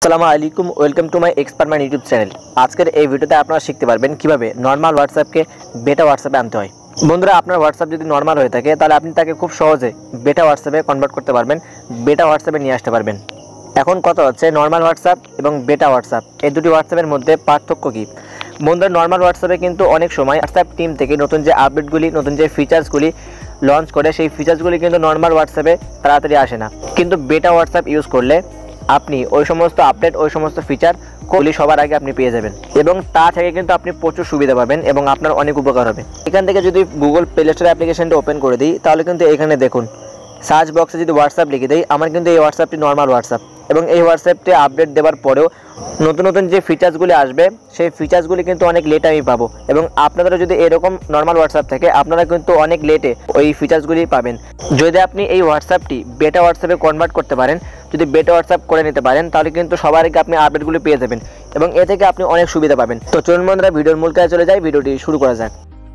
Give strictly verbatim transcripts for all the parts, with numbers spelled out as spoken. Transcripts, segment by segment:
আসসালামু আলাইকুম, welcome to my expert my YouTube channel. আজকের এই ভিডিওতে আপনারা শিখতে পারবেন কিভাবে নর্মাল হোয়াটসঅ্যাপকে বেটা হোয়াটসঅ্যাপে আনতে হয়। বন্ধুরা, আপনার হোয়াটসঅ্যাপ যদি নর্মাল হয়ে থাকে তাহলে আপনি তাকে খুব সহজে বেটা হোয়াটসঅ্যাপে কনভার্ট করতে পারবেন, বেটা হোয়াটসঅ্যাপে নিয়ে আসতে পারবেন। এখন কথা হচ্ছে নর্মাল হোয়াটসঅ্যাপ এবং বেটা হোয়াটসঅ্যাপ এই দুটি হোয়াটসঅ্যাপের মধ্যে পার্থক্য কী। বন্ধুরা, নর্মাল হোয়াটসঅ্যাপে কিন্তু অনেক সময় হোয়াটসঅ্যাপ টিম থেকে নতুন যে আপডেটগুলি, নতুন যে ফিচার্সগুলি লঞ্চ করে সেই ফিচার্সগুলি কিন্তু নর্মাল হোয়াটসঅ্যাপে তাড়াতাড়ি আসে না। কিন্তু বেটা হোয়াটসঅ্যাপ ইউজ করলে আপনি ওই সমস্ত আপডেট, ওই সমস্ত ফিচার গুলি সবার আগে আপনি পেয়ে যাবেন এবং তা থেকে কিন্তু আপনি প্রচুর সুবিধা পাবেন এবং আপনার অনেক উপকার হবে। এখান থেকে যদি গুগল প্লে স্টোর অ্যাপ্লিকেশনটা ওপেন করে দিই তাহলে কিন্তু এখানে দেখুন সার্চ বক্সে যদি হোয়াটসঅ্যাপ লিখে দিই, আমার কিন্তু এই হোয়াটসঅ্যাপটি নর্মাল হোয়াটসঅ্যাপ এবং এই হোয়াটসঅ্যাপটি আপডেট দেওয়ার পরেও নতুন নতুন যে ফিচার্সগুলি আসবে সেই ফিচার্সগুলি কিন্তু অনেক লেট আমি পাবো এবং আপনাদেরও যদি এরকম নর্মাল হোয়াটসঅ্যাপ থাকে আপনারা কিন্তু অনেক লেটে ওই ফিচার্সগুলি পাবেন। যদি আপনি এই হোয়াটসঅ্যাপটি বেটা হোয়াটসঅ্যাপে কনভার্ট করতে পারেন, যদি বেটা হোয়াটসঅ্যাপ করে নিতে পারেন তাহলে কিন্তু সবার আগে আপনি আপডেটগুলি পেয়ে যাবেন এবং এ থেকে আপনি অনেক সুবিধা পাবেন। তো চলুন বন্ধুরা, ভিডিওর মূল কাজে চলে যাই, ভিডিওটি শুরু করা যাক।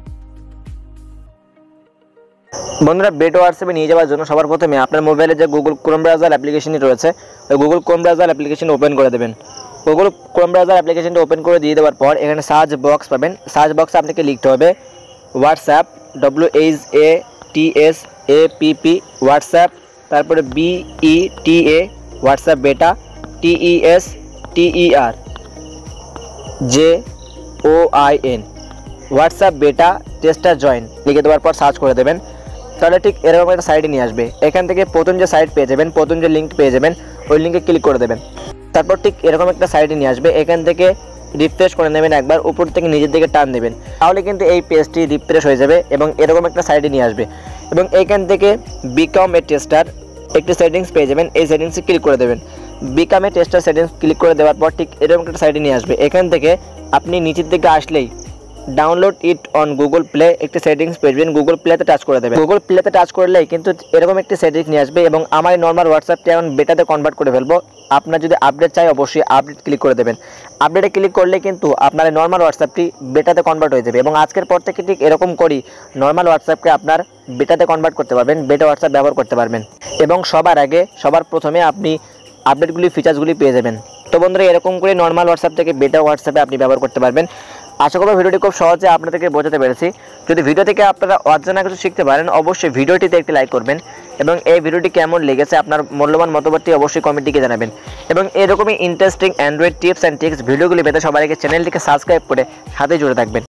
বন্ধুরা, বেটা হোয়াটসঅ্যাপে নিয়ে যাওয়ার জন্য সবার প্রথমে আপনার মোবাইলে যে গুগল ক্রোম ব্রাউজার অ্যাপ্লিকেশনটি রয়েছে ওই Google Chrome browser application open করে দেবেন। গুগল ক্রোম ব্রাউজার অ্যাপ্লিকেশনটা ওপেন করে দিয়ে দেওয়ার পর এখানে সার্চ বক্স পাবেন। সার্চ বক্সে আপনাকে লিখতে হবে WhatsApp, W H A T S A P P WhatsApp, তারপরে B E T A WhatsApp beta, T E S T E R J O I N WhatsApp beta tester join লিখে দেওয়ার পর search করে দেবেন। তাহলে ঠিক এরকম একটা সাইটে নিয়ে আসবে। এখান থেকে প্রথম যে সাইট পেয়ে যাবেন, প্রথম যে লিঙ্ক পেয়ে যাবেন ওই লিঙ্কে ক্লিক করে দেবেন। তারপর ঠিক এরকম একটা সাইটে নিয়ে আসবে। এখান থেকে রিফ্রেশ করে নেবেন, একবার উপর থেকে নিজের দিকে টান দেবেন, তাহলে কিন্তু এই পেজটি রিফ্রেশ হয়ে যাবে এবং এরকম একটা সাইটে নিয়ে আসবে এবং এখান থেকে বিকাম এ টেস্টার একটি সেটিংস পেয়ে যাবেন। এই সেটিংসে ক্লিক করে দেবেন। Become a tester settings click করে দেওয়ার পর ঠিক এরকম একটা সাইটে নিয়ে আসবে। এখান থেকে আপনি নিচের দিকে আসলেই download it on Google Play একটি সেটিংস পেয়ে যাবেন, গুগল প্লেতে টাচ করে দেবেন। গুগল প্লেতে টাচ করলেই কিন্তু এরকম একটি সেটিংস নিয়ে আসবে এবং আমার এই নর্মাল হোয়াটসঅ্যাপটি এখন বেটাতে কনভার্ট করে ফেলবো। আপনার যদি আপডেট চাই অবশ্যই আপডেট ক্লিক করে দেবেন। আপডেটে ক্লিক করলে কিন্তু আপনার এই নর্মাল হোয়াটসঅ্যাপটি বেটাতে কনভার্ট হয়ে যাবে এবং আজকের পর থেকে ঠিক এরকম করি নর্মাল হোয়াটসঅ্যাপকে আপনার বেটাতে কনভার্ট করতে পারবেন, বেটা হোয়াটসঅ্যাপ ব্যবহার করতে পারবেন এবং সবার আগে সবার প্রথমে আপনি আপডেটগুলি, ফিচার্সগুলি পেয়ে যাবেন। তো বন্ধুরা, এরকম করে নর্মাল হোয়াটসঅ্যাপ থেকে বেটা হোয়াটসঅ্যাপে আপনি ব্যবহার করতে পারবেন। আশা করব ভিডিওটি খুব সহজে আপনাদেরকে বোঝাতে পেরেছি। যদি ভিডিও থেকে আপনারা অজানা কিছু শিখতে পারেন অবশ্যই ভিডিওটিতে একটি লাইক করবেন এবং এই ভিডিওটি কেমন লেগেছে আপনার মূল্যবান মতামতটি অবশ্যই কমেন্টে জানাবেন এবং এরকমই interesting Android tips and tricks ভিডিওগুলি পেতে সবার আগে চ্যানেলটিকে সাবস্ক্রাইব করে সাথে জুড়ে থাকবেন।